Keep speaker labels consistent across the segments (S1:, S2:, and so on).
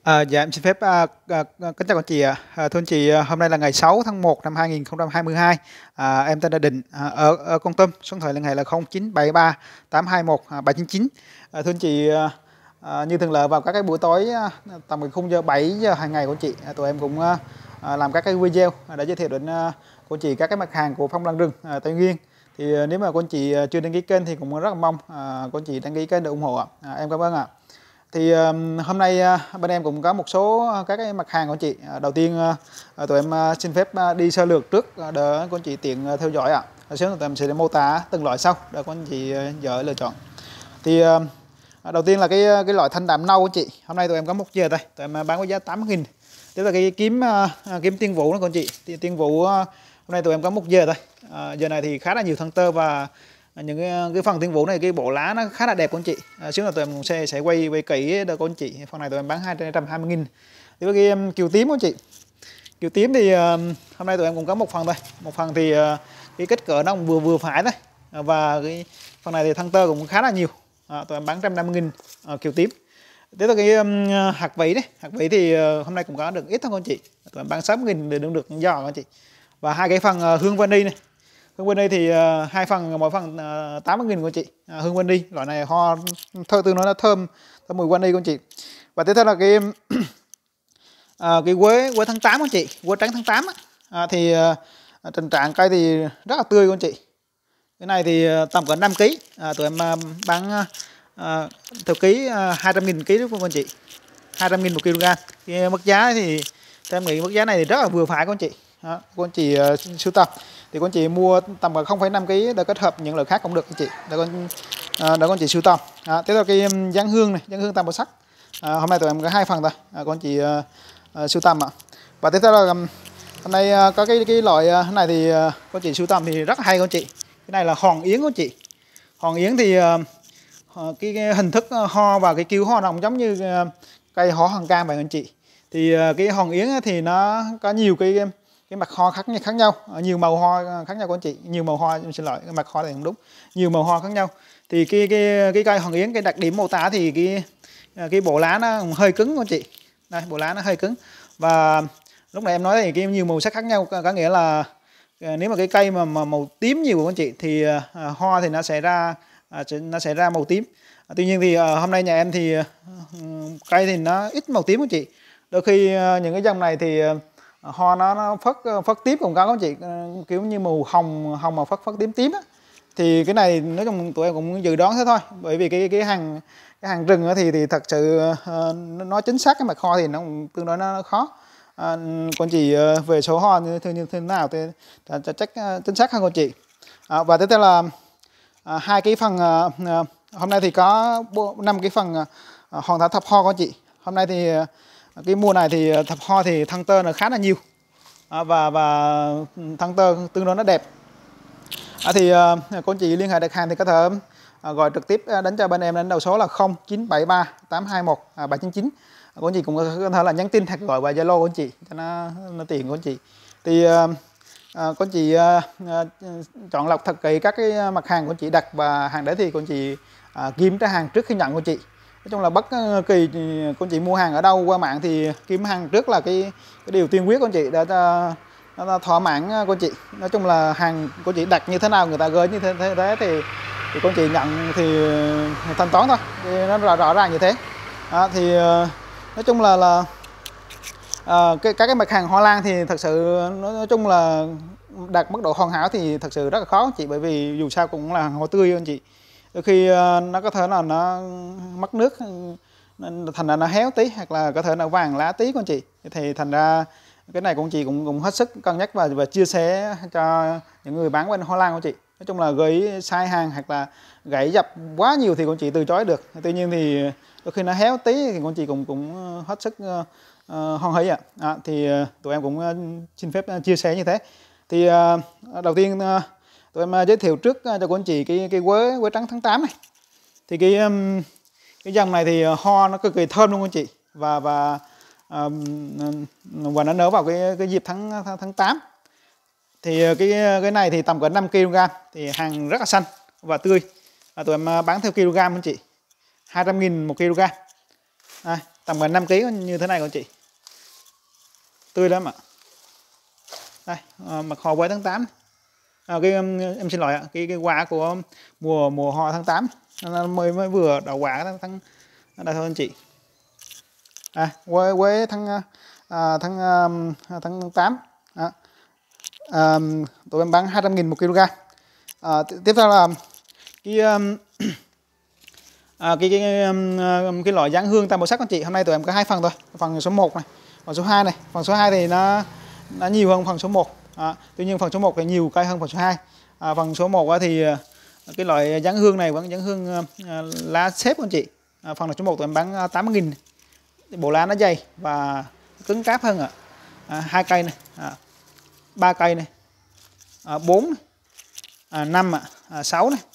S1: Dạ em xin phép kính chào anh chị ạ. Thưa anh chị, hôm nay là ngày 6 tháng 1 năm 2022. Em tên là Định, ở Kon Tum, số điện thoại liên hệ là 0973 821 799. Thưa anh chị, như thường lệ vào các cái buổi tối tầm cái khung giờ 7 giờ hàng ngày của anh chị, tụi em cũng làm các cái video để giới thiệu đến của anh chị các cái mặt hàng của Phong Lan Rừng Tây Nguyên. Thì nếu mà của anh chị chưa đăng ký kênh thì cũng rất là mong của anh chị đăng ký kênh để ủng hộ ạ. Em cảm ơn ạ. Thì hôm nay bên em cũng có một số các cái mặt hàng của anh chị. Đầu tiên tụi em xin phép đi sơ lược trước để của anh chị tiện theo dõi ạ. Sau đó tụi em sẽ mô tả từng loại sau để của anh chị dễ lựa chọn. Thì đầu tiên là cái loại thanh đạm nâu của chị. Hôm nay tụi em có một giờ đây, tụi em bán với giá 80.000. Tiếp là cái kiếm tiên vũ đó của anh chị. Tiên vũ hôm nay tụi em có một giờ đây. Giờ này thì khá là nhiều thân tơ và những cái phần tiên vũ này, cái bộ lá nó khá là đẹp của anh chị. Xíu là tụi em sẽ quay kỹ để của anh chị. Phần này tụi em bán 220.000. Tiếp với cái kiều tím của anh chị. Kiều tím thì hôm nay tụi em cũng có một phần thôi. Một phần thì cái kích cỡ nó cũng vừa phải thôi. Và cái phần này thì thân tơ cũng khá là nhiều. Tụi em bán 150.000 kiều tím. Tiếp là cái hạt vỉ đấy. Hạt vỉ thì hôm nay cũng có được ít thôi anh chị. Tụi em bán 60.000 để được giò anh chị. Và hai cái phần hương vani này. Hương vani thì hai phần, mỗi phần 80.000 của chị. Hương vani loại này hoa tương nó thơm mùi vani của chị. Và tiếp theo là cái quế tháng 8 của chị, quế trắng tháng 8 thì tình trạng cây thì rất là tươi của chị. Cái này thì tầm cỡ 5 kg. Tụi em bán theo ký 200.000 kg của anh chị. 200.000 một kg. Cái mức giá thì theo em nghĩ mức giá này thì rất là vừa phải của anh chị. Của anh chị sưu tập thì con chị mua tầm 0,5 kg để kết hợp những loại khác cũng được anh chị, để con chị sưu tầm. Tiếp theo cái giáng hương này, giáng hương tam màu sắc. Hôm nay tụi em có hai phần thôi, con chị sưu tầm ạ. Và tiếp theo là hôm nay có cái loại này thì con chị sưu tầm thì rất là hay con chị. Cái này là hòn yến của chị. Hòn yến thì cái hình thức ho và cái kêu ho nó cũng giống như cây ho hòn cam vậy anh chị. Thì cái hòn yến thì nó có nhiều cái mặt hoa khác nhau, nhiều màu hoa khác nhau của anh chị, nhiều màu hoa, xin lỗi, cái mặt hoa này không đúng, nhiều màu hoa khác nhau. Thì cái cây hòn yến, cái đặc điểm mô tả thì cái bộ lá nó hơi cứng của anh chị. Đây, bộ lá nó hơi cứng. Và lúc này em nói thì cái nhiều màu sắc khác nhau, có nghĩa là nếu mà cái cây mà màu tím nhiều của anh chị thì hoa thì nó sẽ ra màu tím. Tuy nhiên thì hôm nay nhà em thì cây thì nó ít màu tím của chị. Đôi khi những cái dòng này thì hoa nó phất tím cũng có anh chị, kiểu như màu hồng mà phất tím á. Thì cái này nói chung tụi em cũng dự đoán thế thôi, bởi vì cái hàng rừng thì thật sự nói chính xác cái mặt hoa thì nó cũng tương đối nó khó. Con chị về số hoa như thế nào thì chắc chính xác hơn con chị. Và tiếp theo là hai cái phần hôm nay thì có 5 cái phần hoàn thảo thập hoa con chị. Hôm nay thì cái mùa này thì thập hoa thì thân tơ nó khá là nhiều và thân tơ tương đối nó đẹp. Thì con chị liên hệ đặt hàng thì có thể gọi trực tiếp đến cho bên em đến đầu số là 0973 821 799. Con chị cũng có thể là nhắn tin hoặc gọi vào Zalo của anh chị cho nó tiện của anh chị. Thì con chị chọn lọc thật kỹ các cái mặt hàng của anh chị đặt, và hàng đấy thì con chị kiểm tra hàng trước khi nhận của chị. Nói chung là bất kỳ con chị mua hàng ở đâu qua mạng thì kiếm hàng trước là cái điều tiên quyết của anh chị để nó thỏa mãn con chị. Nói chung là hàng của chị đặt như thế nào, người ta gửi như thế thì con chị nhận thì thanh toán thôi, thì nó rõ ràng như thế. Thì nói chung là các cái mặt hàng hoa lan thì thật sự nói chung là đạt mức độ hoàn hảo thì thật sự rất là khó anh chị, bởi vì dù sao cũng là hoa tươi anh chị. Đôi khi nó có thể là nó mất nước thành ra nó héo tí, hoặc là có thể là vàng lá tí của anh chị. Thì thành ra cái này của anh chị cũng hết sức cân nhắc và chia sẻ cho những người bán bên hoa lan của chị. Nói chung là gửi sai hàng hoặc là gãy dập quá nhiều thì con chị từ chối được. Tuy nhiên thì đôi khi nó héo tí thì con chị cũng hết sức hoan hỉ ạ. Thì tụi em cũng xin phép chia sẻ như thế. Thì đầu tiên tụi em giới thiệu trước cho cô anh chị cái quế trắng tháng 8 này. Thì cái dòng này thì hoa nó cực kỳ thơm luôn anh chị, và nó nở vào cái dịp tháng 8. Thì cái này thì tầm cỡ 5 kg, thì hàng rất là xanh và tươi. Tụi em bán theo kg anh chị, 200.000 một kg. tầm gần 5 kg như thế này các anh chị. Tươi lắm ạ. Đây, mật hoa quế tháng 8. Em xin lỗi ạ, cái quả của mùa hoa tháng 8 nó mới vừa đậu quả tháng đây thôi anh chị. Quế tháng 8. Tụi em bán 200.000 một kg. Tiếp theo là cái loại dáng hương tam màu sắc anh chị. Hôm nay tụi em có 2 phần thôi, phần số 1 này, phần số 2 này. Phần số 2 thì nó nhiều hơn phần số 1. Tuy nhiên phần số 1 thì nhiều cây hơn phần số 2. Phần số 1 thì cái loại dáng hương này vẫn dáng hương lá xếp anh chị. Phần số 1 tụi em bán 80.000. Bộ lá nó dày và cứng cáp hơn ạ. 2 cây này, 3 cây này, 4 này, 5 6 này,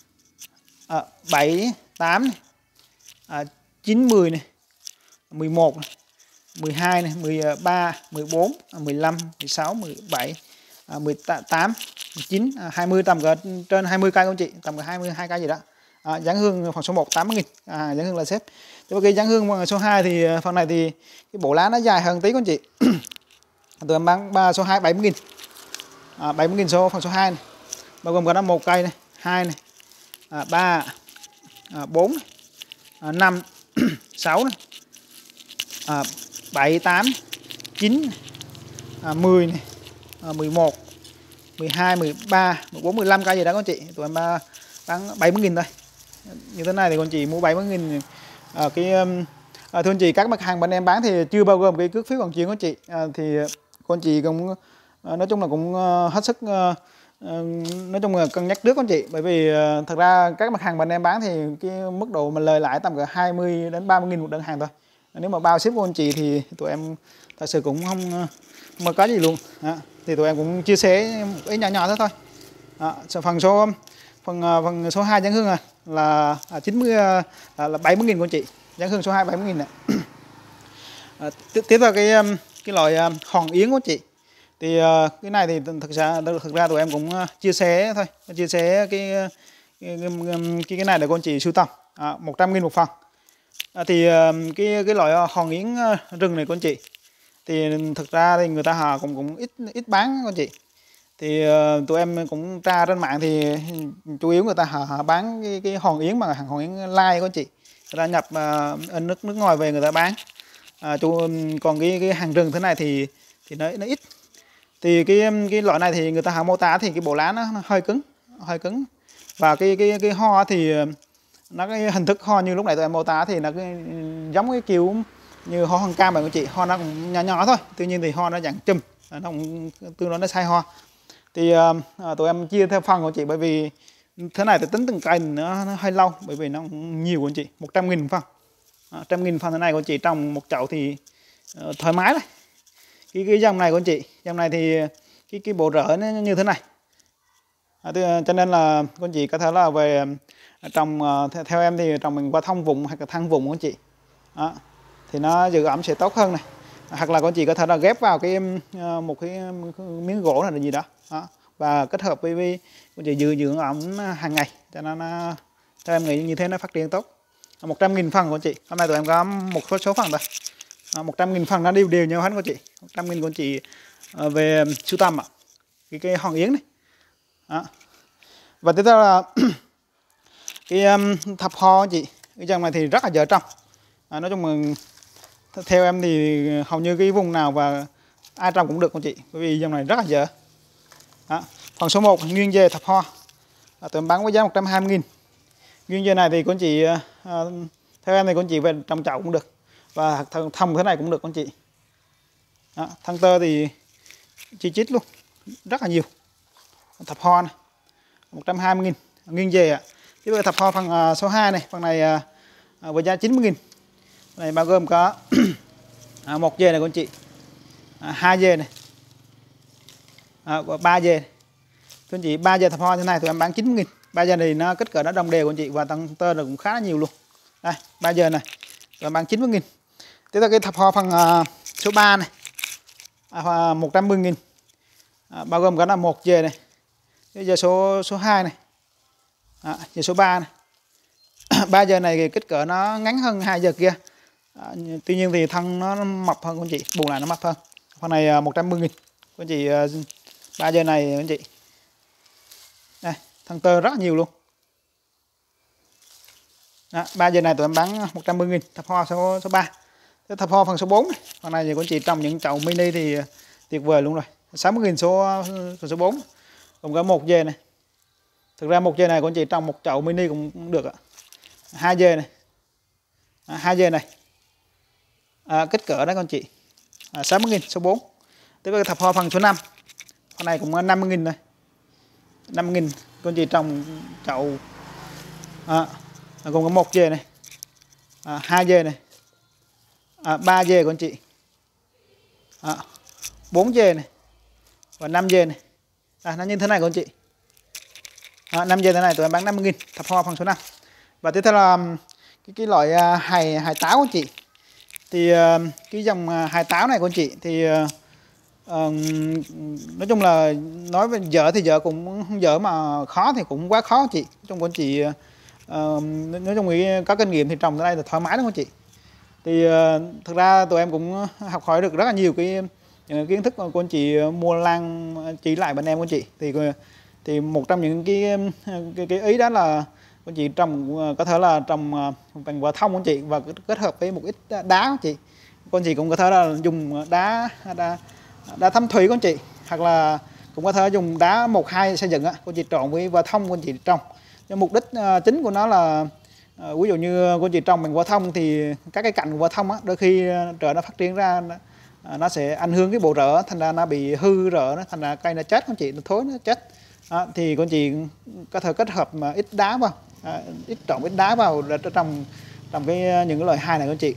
S1: 7 8 này, 9 10 này, 11 này, 12 này, 13 14 15 16 17 18 19 20, tầm cỡ trên 20 cây anh chị, tầm cỡ 22 cây gì đó. Dáng hương phần số 1 80.000, dáng hương là xếp. Thế cái dáng hương phần số 2 thì phần này thì cái bộ lá nó dài hơn tí anh chị. Tụi em bán số 2 70.000. 70.000 số phần số 2 này. Bao gồm có nó 1 cây này, 2 này, 3 4 5 6 này, 7 8 9 10 này, 11 12 13 14 15 cây gì đó các anh chị. Tụi em bán 70.000 thôi. Như thế này thì con chị mua 70.000. Thưa anh chị, các mặt hàng bên em bán thì chưa bao gồm cái cước phí vận chuyển của chị. Thì con chị cũng nói chung là cũng hết sức nói chung là cân nhắc trước con chị, bởi vì thật ra các mặt hàng bên em bán thì cái mức độ mình lời lãi tầm cỡ 20 đến 30.000 một đơn hàng thôi. Nếu mà bao ship của anh chị thì tụi em thật sự cũng không có gì luôn. Thì tụi em cũng chia sẻ một ít nhỏ nhỏ thế thôi. Phần số 2 dáng hương là 70.000 của anh chị. Dáng hương số 2 70.000 này. Tiếp theo cái loại hòn yến của chị. Thì cái này thì thực ra tụi em cũng chia sẻ thôi, chia sẻ cái này để con chị sưu tầm. 100.000 một phần. Thì cái loại hòn yến rừng này con chị thì thực ra thì người ta họ cũng ít bán con chị. Thì tụi em cũng tra trên mạng thì chủ yếu người ta họ bán cái hòn yến mà hàng hòn yến lai con chị. Người ta nhập ở nước ngoài về người ta bán. Còn cái hàng rừng thế này thì nó ít. Thì cái loại này thì người ta họ mô tả thì cái bộ lá nó hơi cứng. Và cái hoa thì nó cái hình thức hoa như lúc này tụi em mô tả thì nó giống cái kiểu như hoa hồng cam mà các chị. Hoa nó cũng nhỏ nhỏ thôi, tuy nhiên thì hoa nó dạng chùm, nó cũng tương đối nó sai hoa. Thì tụi em chia theo phần của chị, bởi vì thế này thì tính từng cây nó hơi lâu, bởi vì nó cũng nhiều của chị. 100.000 phần. 100.000 phần thế này của chị trồng một chậu thì thoải mái đấy. Cái dòng này của anh chị, dòng này thì cái bộ rễ nó như thế này. Cho nên là con chị có thể là về trồng theo em thì trồng mình qua thông vùng hoặc là thang vùng của anh chị. Thì nó giữ ẩm sẽ tốt hơn này. Hoặc là con chị có thể là ghép vào một cái miếng gỗ này là gì đó. Và kết hợp với con chị giữ ẩm hàng ngày, cho nên cho em nghĩ như thế nó phát triển tốt. 100.000 phần của chị. Hôm nay tụi em có một số phần thôi. 100.000 phần nó đều nhau hết của chị. 100.000 của chị về sưu tầm cái hòn yến này. Và tiếp theo là cái thập ho chị. Cái dòng này thì rất là dễ trồng. Nói chung là theo em thì hầu như cái vùng nào và ai trồng cũng được con chị, bởi vì dòng này rất là dễ. Phần số 1 nguyên dề thập ho. Tụi em bán với giá 120.000. Nguyên dề này thì con chị theo em thì con chị về trồng chậu cũng được. Và thòng thế này cũng được con chị. Thân tơ thì chi chít luôn, rất là nhiều. Thập ho này 120.000 nguyên dề. Tiếp theo thập ho phần số 2 này, phần này với giá 90.000. Này bao gồm có một dề này con chị, 2 dề này, 3 dề này. Thưa anh chị, 3 dề thập ho thế này tụi em bán 90.000. 3 dề này nó kích cỡ nó đồng đều con chị, và thân tơ là cũng khá là nhiều luôn. Đây 3 dề này tụi em bán 90.000. Tiếp theo cái thập ho phần số 3 này 110.000. Bao gồm có là một dề này, cái dề số 2 này, dề số 3 này. 3 dề này thì kích cỡ nó ngắn hơn 2 dề kia. Tuy nhiên thì thân nó mập hơn con chị, bù lại nó mập hơn. Con này 110.000 con chị. 3 dây này con chị. Đây, thân tơ rất nhiều luôn. 3 dây này tụi em bán 110.000, thập hoa số 3. Thập hoa phần số 4 này. Con này thì con chị trồng những chậu mini thì tuyệt vời luôn rồi. 60.000 số 4. Còn có 1 dây này. Thực ra 1 dây này con chị trồng một chậu mini cũng được ạ. 2 dây này. 2 dây này. Kích cỡ đấy con chị. 60.000 số 4. Tiếp với thập hoa phần số 5. Con này cũng 50.000 này. 50.000 con chị trồng chậu. Còn có 1 dây này. 2 dây này. 3 dây con chị. 4 dây này. Và 5 dây này. Nó như thế này con chị. 5 dây thế này tụi em bán 50.000, thập hoa phần số 5. Và tiếp theo là cái loại hài táo con chị. Thì cái dòng hài táo này con chị thì nói chung là nói về dở thì dở cũng không dở, mà khó thì cũng quá khó chị. Nói chung con chị nói chung có kinh nghiệm thì trồng tới đây là thoải mái đó con chị. Thì thực ra tụi em cũng học hỏi được rất là nhiều những kiến thức của con chị mua lan chỉ lại bên em con chị. Thì một trong những cái ý đó là con chị trồng có thể là trồng bằng quả thông con chị, và kết hợp với một ít đá con chị. Con chị cũng có thể là dùng đá thấm thủy con chị, hoặc là cũng có thể dùng đá 1-2 xây dựng con chị trộn với quả thông con chị trồng. Nhưng mục đích chính của nó là ví dụ như con chị trồng bằng quả thông thì các cái cạnh của quả thông đôi khi rễ nó phát triển ra nó sẽ ảnh hưởng cái bộ rễ, thành ra nó bị hư rễ, thành ra cây nó chết con chị, nó thối nó chết. Thì con chị có thể kết hợp mà ít đá vào, ít trộn ít đá vào để trồng những cái loại hài này con chị.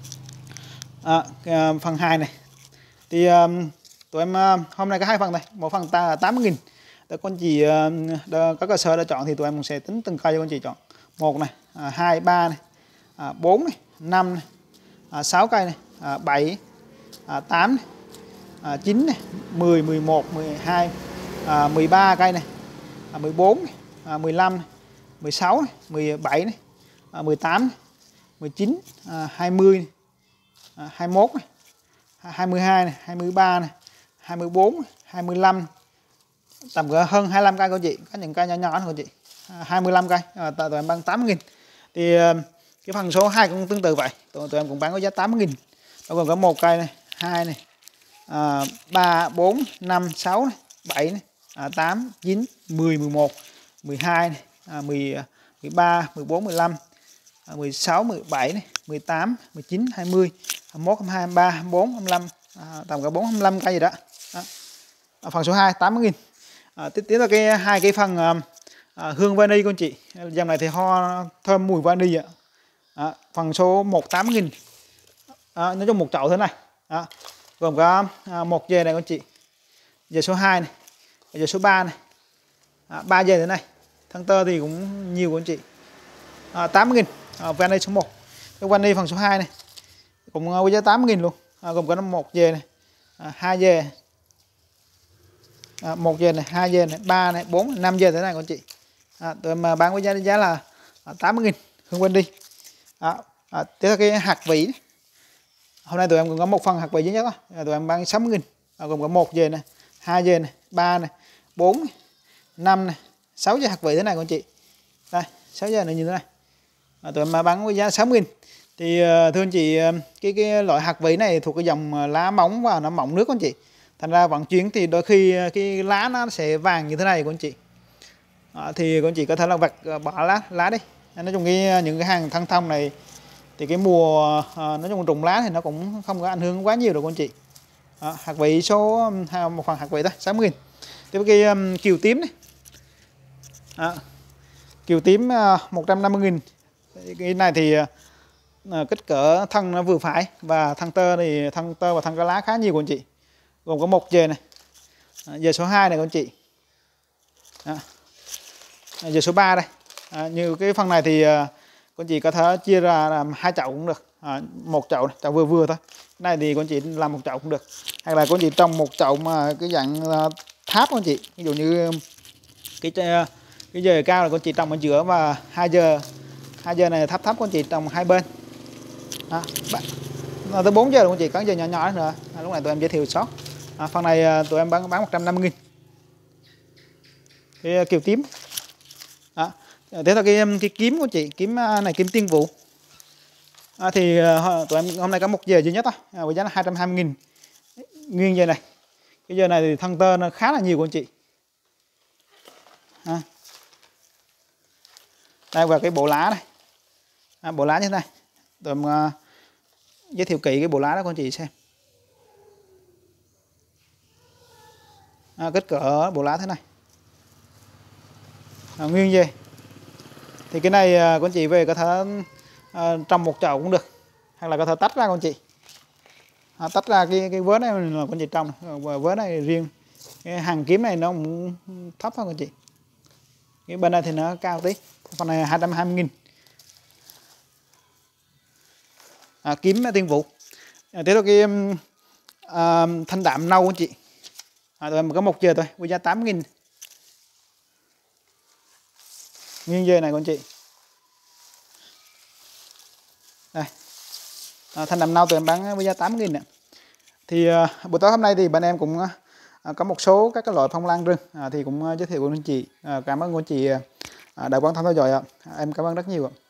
S1: Phần 2 này thì tụi em hôm nay có 2 phần này, một phần 80.000 để con chị có cơ sở để chọn, thì tụi em sẽ tính từng cây cho con chị chọn. 1 này, 2, 3 này, 4 này, 5 này, 6 cây này, 7, 8 này, 9 này, 10, 11, 12, 13 cây này, 14 này, 15 này, 16 này, 17 này, 18 này, 19, 20 này, 21 này, 22 này, 23 này, 24 này, 25 này. Tầm cỡ hơn 25 cây con chị, có những cây nhỏ nhỏ thôi con chị. 25 cây, tụi em bán 80.000. Thì cái phần số 2 cũng tương tự vậy, tụi em cũng bán có giá 80.000. Nó còn có 1 cây này, 2 này, 3, 4, 5, 6 này, 7 này, 8, 9, 10, 11, 12 này, 13, 14, 15, 16, 17 này, 18, 19, 20, 21, 22, 23, 24, 25, tầm cả 4, 25 cây gì đó. Phần số 2 80.000. Tiếp là hai cái phần hương vani con chị. Dòng này thì hoa thơm mùi vani ạ. Phần số 1 80.000. Nói chung một chậu thế này. Gồm có 1 dề này con chị. Dề số 2 này, dề số 3 này. 3 dề thế này. Thân tơ thì cũng nhiều con chị. 80.000. Vani số 1. Cái vani phần số 2 này cũng với giá 80.000 luôn. Gồm có 1 dề này, 2 dề. 1 dề này, 2 dề này, 3 này, 4, 5 dề thế này con chị. Tụi em bán với giá là 80.000 hương vani. Tiếp theo cái hạt vỉ này. Hôm nay tụi em cũng có một phần hạt vỉ duy nhất đó. Tụi em bán 60.000. Gồm có 1 dề này, 2 dề này, 3 này, 4 này, 5 này, 6 dề hạt vỉ thế này con chị. Đây, 6 dề này như thế này. Tụi em bán với giá 60.000. Thì thưa anh chị, cái loại hạt vỉ này thuộc cái dòng lá mỏng và nó mỏng nước con chị. Thành ra vận chuyển thì đôi khi cái lá nó sẽ vàng như thế này con chị. Thì con chị có thể là vặt bỏ lá đi. Nói chung những cái hàng thân thông này thì cái mùa nói chung trùng lá thì nó cũng không có ảnh hưởng quá nhiều đâu con chị. Hạt vỉ số một phần hạt vỉ thôi 60.000. Tiếp cái kiều tím này. Kiều tím 150.000. Cái này thì kích cỡ thân nó vừa phải, và thân tơ và thân cá lá khá nhiều con chị. Gồm có 1 dề này. Dề số 2 này con chị. Dề số 3 đây. Như cái phần này thì con chị có thể chia ra làm 2 chậu cũng được. 1 chậu này, chậu vừa vừa thôi. Cái này thì con chị làm 1 chậu cũng được. Hay là con chị trồng 1 chậu mà cái dạng tháp con chị. Ví dụ như cái dề cao là con chị trồng ở giữa, và 2 dề này thấp con chị trồng 2 bên. Bạn, tới 4 giờ rồi anh chị, có giờ nhỏ nhỏ nữa. Lúc này tụi em giới thiệu sót. Phần này tụi em bán 150.000. Cái kiều tím. Thế là cái kiếm của chị, kiếm này kiếm tiên vụ. Thì tụi em hôm nay có một giờ duy nhất thôi, với giá là 220.000 nguyên giờ này. Cái giờ này thì thân tơ nó khá là nhiều của anh chị. Đây và cái bộ lá này, bộ lá như thế này. Tụi em giới thiệu kỹ cái bộ lá đó của anh chị xem. Kích cỡ bộ lá thế này. Nguyên dây. Thì cái này của anh chị về có thể trong một chậu cũng được, hoặc là có thể tách ra của anh chị. Tách ra cái vớ này là của anh chị trong, và vớ này riêng. Cái hàng kiếm này nó cũng thấp hơn của anh chị. Cái bên này thì nó cao tí. Phần này 220.000. Kiếm tiên vụ. Tiếp theo cái thanh đạm nâu của anh chị. Tụi em có 1 giờ thôi, với giá 8.000. Nguyên dây này của anh chị. Đây. Thanh đạm nâu tụi em bán với giá 8.000 nè. Thì buổi tối hôm nay thì bên em cũng có một số các cái loại phong lan rừng thì cũng giới thiệu với anh chị. Cảm ơn anh chị đã quan tâm theo dõi ạ. Em cảm ơn rất nhiều ạ.